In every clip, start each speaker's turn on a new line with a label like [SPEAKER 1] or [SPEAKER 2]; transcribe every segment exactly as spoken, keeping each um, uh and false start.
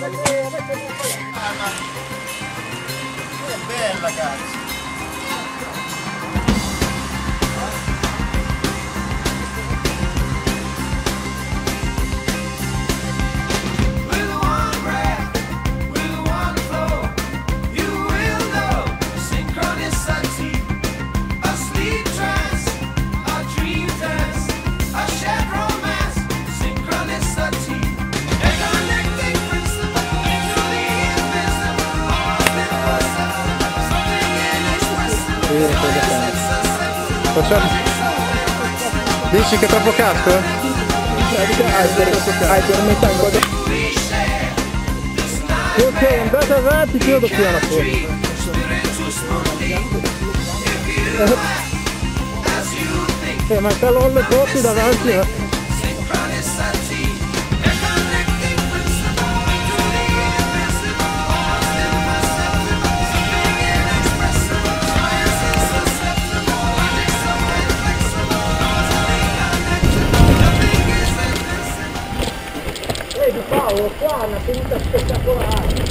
[SPEAKER 1] È bella, cazzo!
[SPEAKER 2] Facciamo... Dici che è troppo casco? Hai per metà in quadro. Ok, andate avanti che io do piano fuori. Eh, mancano le coppie davanti. Eh.
[SPEAKER 3] Paolo, qua una tenuta spettacolare.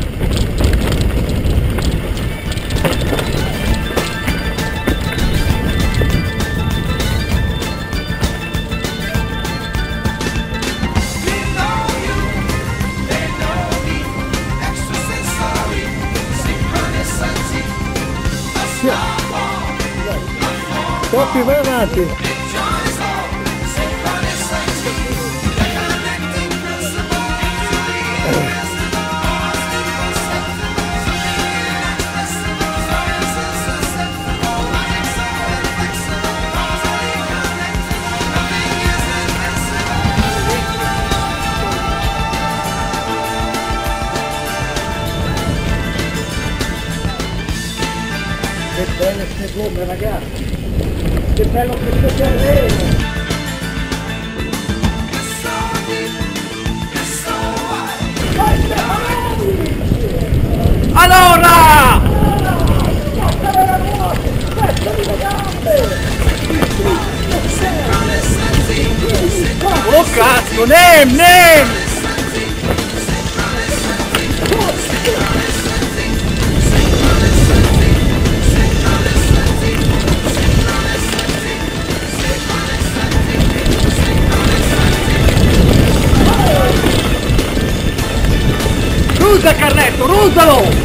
[SPEAKER 2] Coppi, vai avanti.
[SPEAKER 3] Che belle queste gomme, ragazzi! Che bello questo terreno!
[SPEAKER 2] Allora! Oh cazzo, Nem, Nem! Ruta carretto, rutalo!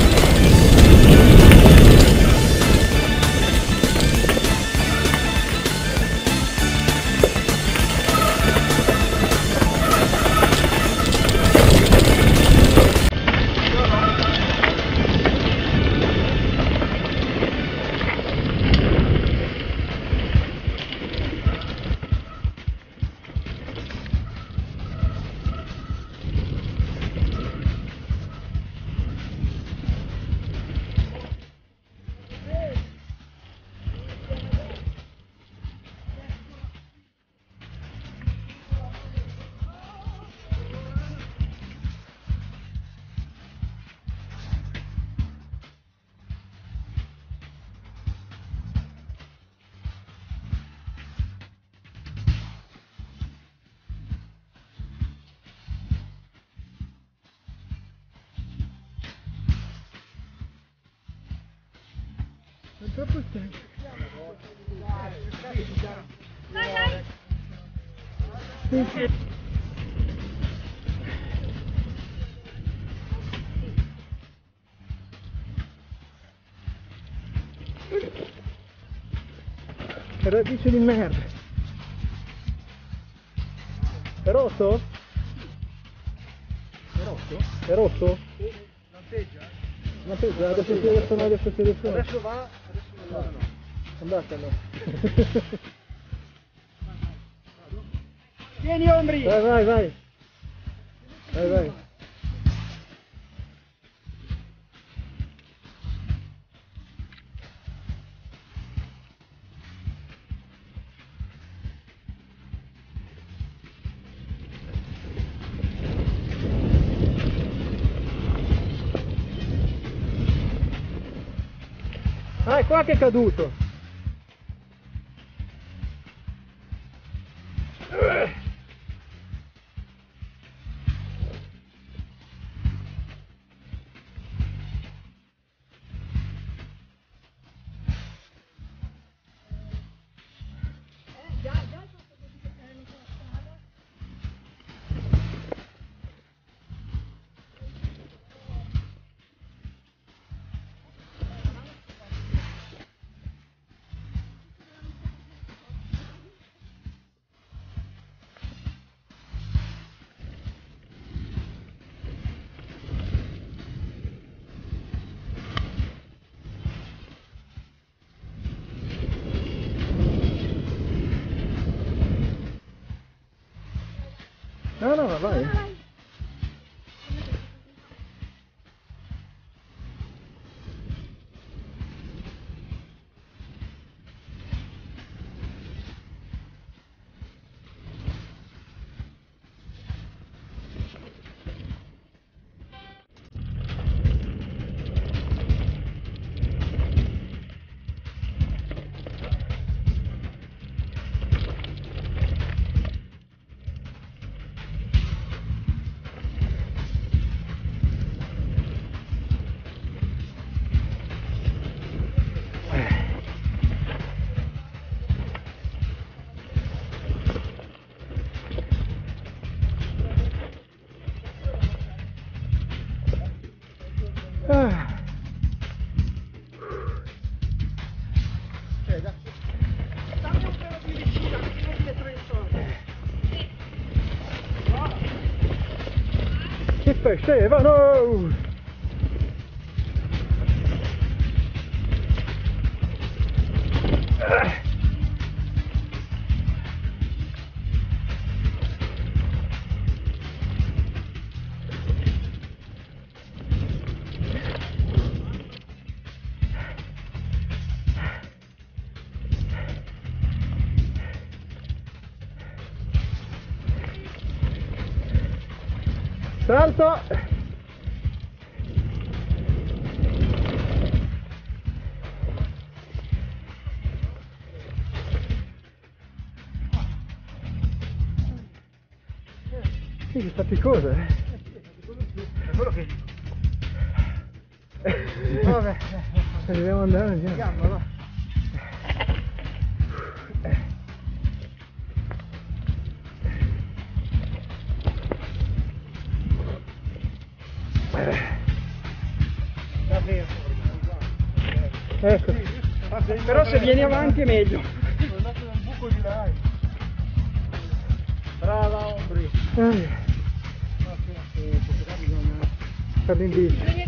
[SPEAKER 2] È troppo stanco.
[SPEAKER 4] Vai, vai!
[SPEAKER 2] Radice di merda. È rosso?
[SPEAKER 1] È rosso?
[SPEAKER 2] È rosso?
[SPEAKER 1] Sì, lampeggia.
[SPEAKER 2] Lampeggia, adesso si adesso no, adesso si adesso no.
[SPEAKER 1] Adesso va, adesso no. no.
[SPEAKER 2] Andatelo.
[SPEAKER 1] Tieni ombri!
[SPEAKER 2] Vai, vai, vai. Vai, vai. Ah, è qua che è caduto. No, no, no, vai. Ah.
[SPEAKER 1] Dammi un pelo più vicino, che ti metto in sotto.
[SPEAKER 2] Che fai, Stefano? Ah. Salto! Sì, che faticosa, eh?
[SPEAKER 1] È quello che dico.
[SPEAKER 2] Vabbè, dobbiamo andare, andiamo.
[SPEAKER 1] Andiamo, va.
[SPEAKER 2] Ecco.
[SPEAKER 3] Però se vieni avanti è meglio.
[SPEAKER 1] Sono andato nel buco di là. Brava, Ombri.
[SPEAKER 2] Eh, per l'indice.